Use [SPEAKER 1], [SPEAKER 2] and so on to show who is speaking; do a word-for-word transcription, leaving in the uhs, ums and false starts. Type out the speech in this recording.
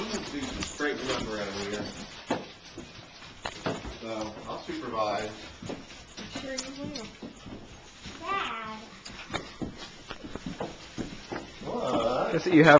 [SPEAKER 1] need to do some straightening up around here. So, I'll supervise.
[SPEAKER 2] Sure you will.
[SPEAKER 3] Dad.
[SPEAKER 1] What?
[SPEAKER 4] Guess that you have